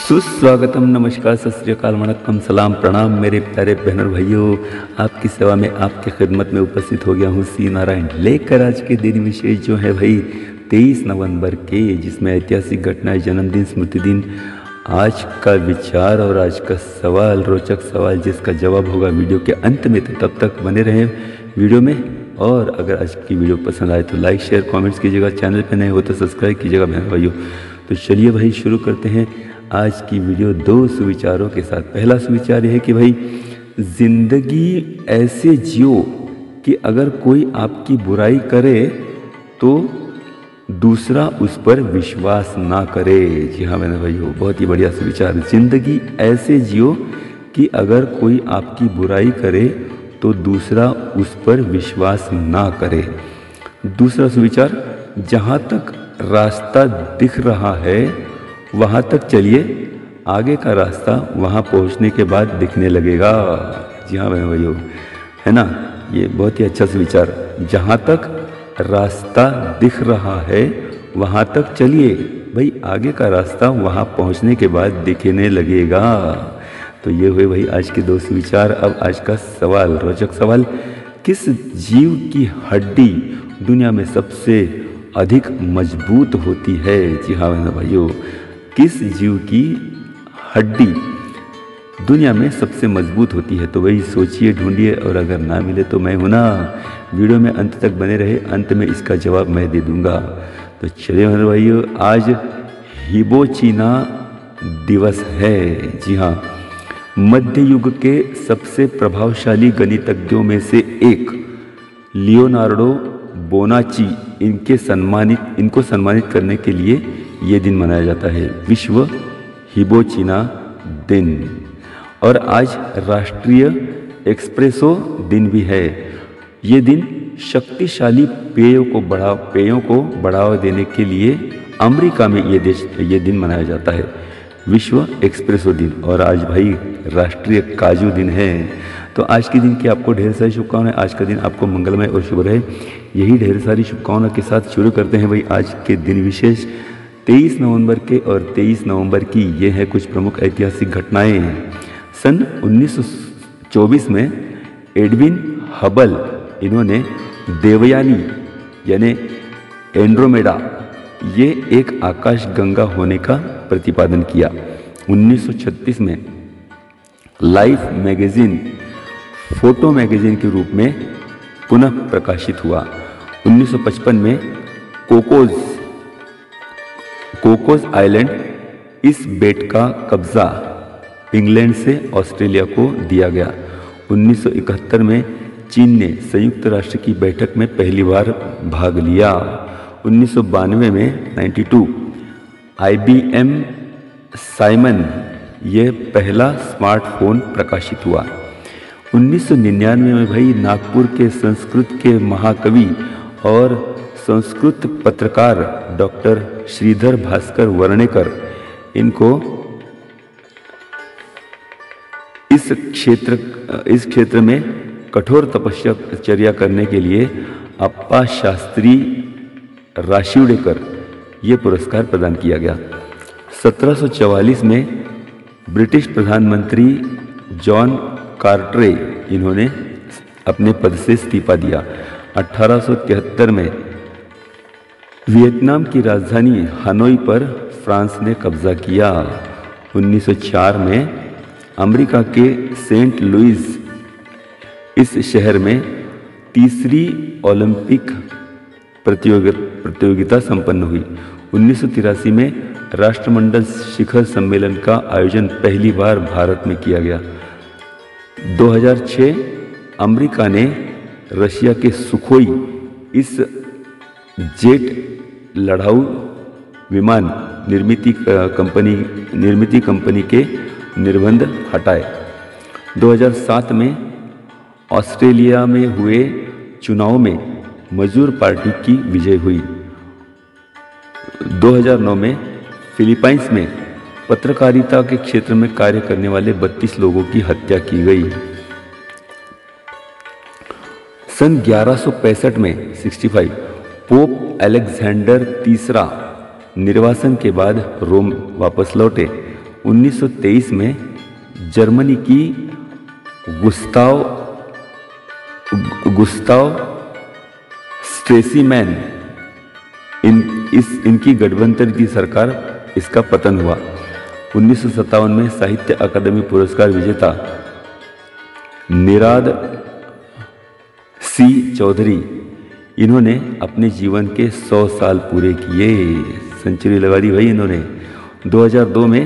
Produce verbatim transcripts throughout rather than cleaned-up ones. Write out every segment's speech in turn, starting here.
सुस्वागतम, नमस्कार, सत श्री अकाल, वणक्कम, सलाम, प्रणाम मेरे प्यारे बहन और भाइयों। आपकी सेवा में, आपकी खिदमत में उपस्थित हो गया हूँ सी नारायण लेकर आज के दिन विशेष जो है भाई तेईस नवंबर के, जिसमें ऐतिहासिक घटनाएं, जन्मदिन, स्मृति दिन, आज का विचार और आज का सवाल, रोचक सवाल जिसका जवाब होगा वीडियो के अंत में। तो तब तक बने रहें वीडियो में, और अगर आज की वीडियो पसंद आए तो लाइक शेयर कमेंट्स कीजिएगा, चैनल पे नए हो तो सब्सक्राइब कीजिएगा बहन भाइयों। तो चलिए भाई शुरू करते हैं आज की वीडियो दो सुविचारों के साथ। पहला सुविचार यह है कि भाई जिंदगी ऐसे जियो कि अगर कोई आपकी बुराई करे तो दूसरा उस पर विश्वास ना करे। जी हाँ मैंने भाइयों, बहुत ही बढ़िया सुविचार। जिंदगी ऐसे जियो कि अगर कोई आपकी बुराई करे तो दूसरा उस पर विश्वास ना करे। दूसरा सुविचार, जहाँ तक रास्ता दिख रहा है वहाँ तक चलिए, आगे का रास्ता वहाँ पहुँचने के बाद दिखने लगेगा। जी हाँ बहन भाइयों, है ना, ये बहुत ही अच्छा विचार। जहाँ तक रास्ता दिख रहा है वहाँ तक चलिए, भाई आगे का रास्ता वहाँ पहुँचने के बाद दिखने लगेगा। तो ये हुए भाई आज के दो विचार। अब आज का सवाल, रोचक सवाल, किस जीव की हड्डी दुनिया में सबसे अधिक मजबूत होती है? जी हाँ बहन भाइयों, किस जीव की हड्डी दुनिया में सबसे मजबूत होती है? तो वही सोचिए, ढूंढिए, और अगर ना मिले तो मैं हूं ना, वीडियो में अंत तक बने रहे, अंत में इसका जवाब मैं दे दूंगा। तो चलिए मेरे भाइयों, आज हिबोचीना दिवस है। जी हाँ, मध्य युग के सबसे प्रभावशाली गणितज्ञों में से एक लियोनार्डो बोनाची, इनके सम्मानित इनको सम्मानित करने के लिए ये दिन मनाया जाता है, विश्व हिबोचीना दिन। और आज राष्ट्रीय एस्प्रेसो दिन भी है। ये दिन शक्तिशाली पेयों को बढ़ा पेयों को बढ़ावा देने के लिए अमेरिका में ये देश ये दिन मनाया जाता है, विश्व एस्प्रेसो दिन। और आज भाई राष्ट्रीय काजू दिन है। तो आज के दिन की आपको ढेर सारी शुभकामनाएं। आज का दिन आपको मंगलमय और शुभ रहे, यही ढेर सारी शुभकामनाओं के साथ शुरू करते हैं भाई आज के दिन विशेष तेईस नवंबर के। और तेईस नवंबर की ये है कुछ प्रमुख ऐतिहासिक घटनाएं। सन उन्नीस सौ चौबीस में एडविन हबल, इन्होंने देवयानी यानी एंड्रोमेडा, ये एक आकाशगंगा होने का प्रतिपादन किया। उन्नीस सौ छत्तीस में लाइफ मैगजीन फोटो मैगजीन के रूप में पुनः प्रकाशित हुआ। उन्नीस सौ पचपन में कोकोज कोकोज आइलैंड, इस बेट का कब्जा इंग्लैंड से ऑस्ट्रेलिया को दिया गया। उन्नीस सौ इकहत्तर में चीन ने संयुक्त राष्ट्र की बैठक में पहली बार भाग लिया। उन्नीस सौ बानवे में बानवे आईबीएम साइमन, यह पहला स्मार्टफोन प्रकाशित हुआ। उन्नीस सौ निन्यानवे में भाई नागपुर के संस्कृत के महाकवि और संस्कृत पत्रकार डॉक्टर श्रीधर भास्कर वर्णेकर, इनको इस क्षेत्र इस क्षेत्र में कठोर तपस्या करने के लिए अप्पा शास्त्री राशिवडेकर, ये पुरस्कार प्रदान किया गया। सत्रह सौ चवालीस में ब्रिटिश प्रधानमंत्री जॉन कार्टरे, इन्होंने अपने पद से इस्तीफा दिया। अठारह सौ तिहत्तर में वियतनाम की राजधानी हनोई पर फ्रांस ने कब्जा किया। उन्नीस सौ चार में अमेरिका के सेंट लुइस, इस शहर में तीसरी ओलंपिक प्रतियोगिता संपन्न हुई। उन्नीस सौ तिरासी में राष्ट्रमंडल शिखर सम्मेलन का आयोजन पहली बार भारत में किया गया। दो हज़ार छह अमेरिका ने रशिया के सुखोई, इस जेट लड़ाऊ विमान निर्मित कंपनी निर्मित कंपनी के निर्बंध हटाए। दो हज़ार सात में ऑस्ट्रेलिया में हुए चुनाव में मजदूर पार्टी की विजय हुई। दो हज़ार नौ में फिलीपाइंस में पत्रकारिता के क्षेत्र में कार्य करने वाले बत्तीस लोगों की हत्या की गई। सन ग्यारह सौ पैंसठ में पैंसठ पोप अलेक्जेंडर तीसरा निर्वासन के बाद रोम वापस लौटे। उन्नीस सौ तेईस में जर्मनी की गुस्ताव गुस्ताव स्ट्रेसीमैन इन इस इनकी गठबंधन की सरकार, इसका पतन हुआ। उन्नीस सौ सत्तावन में साहित्य अकादमी पुरस्कार विजेता निराद सी चौधरी, इन्होंने अपने जीवन के सौ साल पूरे किए, सेंचुरी लगा दी भाई इन्होंने। दो हज़ार दो में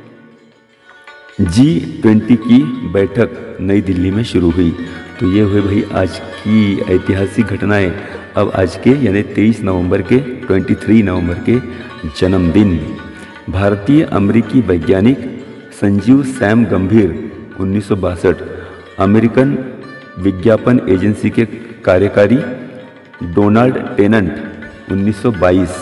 जी ट्वेंटी की बैठक नई दिल्ली में शुरू हुई। तो ये हुए भाई आज की ऐतिहासिक घटनाएं। अब आज के यानी तेईस नवंबर के तेईस नवंबर के जन्मदिन भारतीय अमेरिकी वैज्ञानिक संजीव सैम गंभीर उन्नीस सौ बासठ, अमेरिकन विज्ञापन एजेंसी के कार्यकारी डोनाल्ड टेनंट उन्नीस सौ बाईस,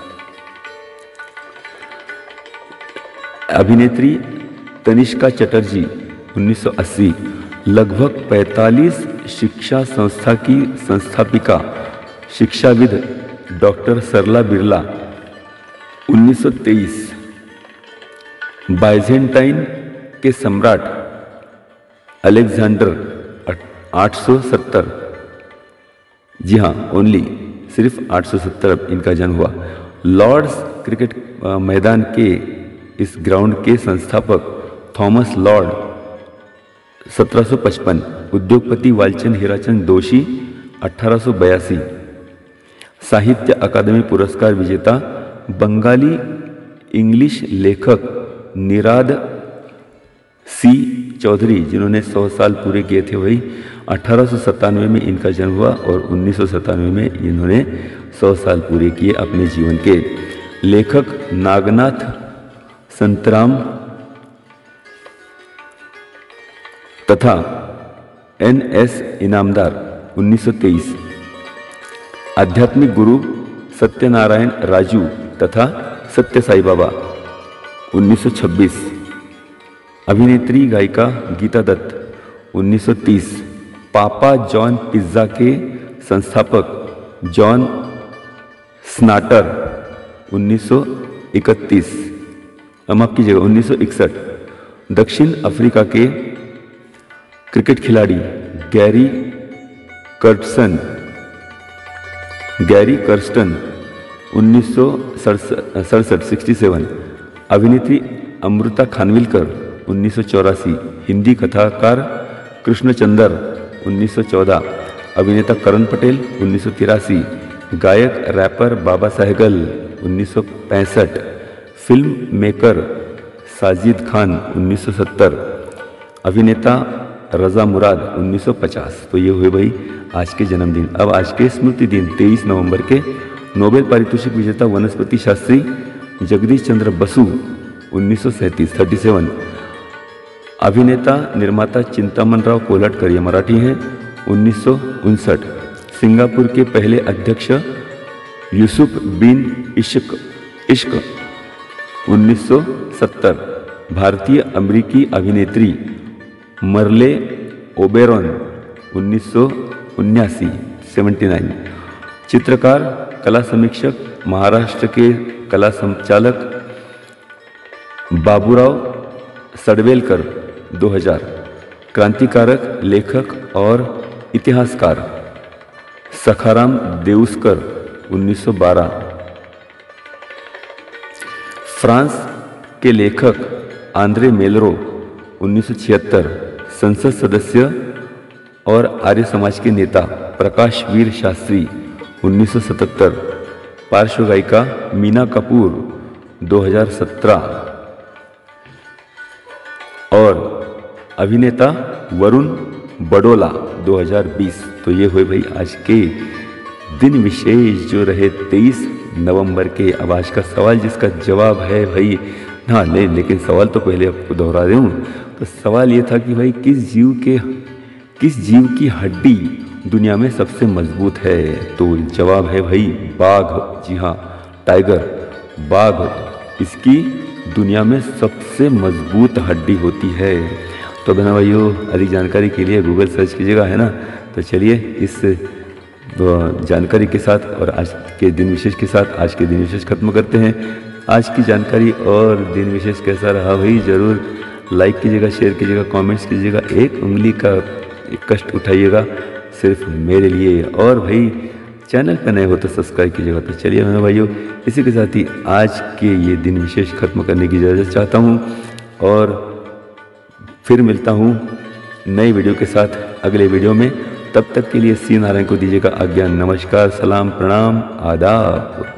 अभिनेत्री तनिष्का चटर्जी उन्नीस सौ अस्सी, लगभग पैंतालीस शिक्षा संस्था की संस्थापिका शिक्षाविद डॉक्टर सरला बिरला उन्नीस सौ तेईस, बाइजेंटाइन के सम्राट अलेक्जेंडर आठ सौ सत्तर, जी हाँ ओनली सिर्फ आठ सौ सत्तर इनका जन्म हुआ। लॉर्ड्स क्रिकेट मैदान के इस ग्राउंड के संस्थापक थॉमस लॉर्ड सत्रह सौ पचपन, उद्योगपति वालचंद हीराचंद दोषी अठारह सौ बयासी, साहित्य अकादमी पुरस्कार विजेता बंगाली इंग्लिश लेखक निराद सी चौधरी, जिन्होंने सौ साल पूरे किए थे, वही अठारह सौ सत्तानवे में इनका जन्म हुआ और उन्नीस सौ सत्तानवे में इन्होंने सौ साल पूरे किए अपने जीवन के। लेखक नागनाथ संतराम तथा एन एस इनामदार उन्नीस सौ तेईस, आध्यात्मिक गुरु सत्यनारायण राजू तथा सत्य साई बाबा उन्नीस सौ छब्बीस, अभिनेत्री गायिका गीता दत्त उन्नीस सौ तीस, पापा जॉन पिज्ज़ा के संस्थापक जॉन स्नाटर उन्नीस सौ इकतीस, माफ कीजिएगा उन्नीस सौ इकसठ, दक्षिण अफ्रीका के क्रिकेट खिलाड़ी गैरी कर्टसन गैरी कर्स्टन उन्नीस सौ सड़सठ सिक्सटी सेवन, अभिनेत्री अमृता खानविलकर उन्नीस सौ चौरासी, हिंदी कथाकार कृष्णचंदर उन्नीस सौ चौदह, अभिनेता करण पटेल उन्नीस सौ तिरासी, गायक रैपर बाबा सहगल उन्नीस सौ पैंसठ, फिल्म मेकर साजिद खान उन्नीस सौ सत्तर, अभिनेता रजा मुराद उन्नीस सौ पचास। तो ये हुए भाई आज के जन्मदिन। अब आज के स्मृति दिन तेईस नवंबर के नोबेल पारितोषिक विजेता वनस्पति शास्त्री जगदीश चंद्र बसु उन्नीस सौ सैंतीस थर्टी सेवन, अभिनेता निर्माता चिंतामन राव कोल्हटकर, ये मराठी हैं, उन्नीस सौ उनसठ, सिंगापुर के पहले अध्यक्ष यूसुफ बिन इश्क इश्क उन्नीस सौ सत्तर, भारतीय अमेरिकी अभिनेत्री मर्ले ओबेरॉन उन्नीस सौ उन्यासी सेवेंटी नाइन, चित्रकार कला समीक्षक महाराष्ट्र के कला संचालक बाबूराव सडवेलकर दो हज़ार, क्रांतिकारक लेखक और इतिहासकार सखाराम देउस्कर उन्नीस सौ बारह, फ्रांस के लेखक आंद्रे मेलरो उन्नीस सौ छिहत्तर, संसद सदस्य और आर्य समाज के नेता प्रकाश वीर शास्त्री उन्नीस सौ सतहत्तर, पार्श्व गायिका मीना कपूर दो हज़ार सत्रह और अभिनेता वरुण बडोला दो हज़ार बीस। तो ये हुए भाई आज के दिन विशेष जो रहे तेईस नवंबर के। अब आज का सवाल जिसका जवाब है भाई, हाँ ले, लेकिन सवाल तो पहले आपको दोहरा रहा हूँ। तो सवाल ये था कि भाई किस जीव के किस जीव की हड्डी दुनिया में सबसे मजबूत है? तो जवाब है भाई बाघ। जी हाँ, टाइगर, बाघ इसकी दुनिया में सबसे मजबूत हड्डी होती है। तो बहना भाइयों, अधिक जानकारी के लिए गूगल सर्च कीजिएगा, है ना। तो चलिए इस जानकारी के साथ और आज के दिन विशेष के साथ आज के दिन विशेष खत्म करते हैं। आज की जानकारी और दिन विशेष कैसा रहा भाई ज़रूर लाइक कीजिएगा, शेयर कीजिएगा, कमेंट्स कीजिएगा, एक उंगली का कष्ट उठाइएगा सिर्फ मेरे लिए। और भाई चैनल पर नए हो तो सब्सक्राइब कीजिएगा। तो चलिए मेरे भाइयों, इसी के साथ ही आज के ये दिन विशेष ख़त्म करने की इजाज़त चाहता हूँ और फिर मिलता हूँ नई वीडियो के साथ अगले वीडियो में। तब तक के लिए सी नारायण को दीजिएगा आज्ञा। नमस्कार, सलाम, प्रणाम, आदाब।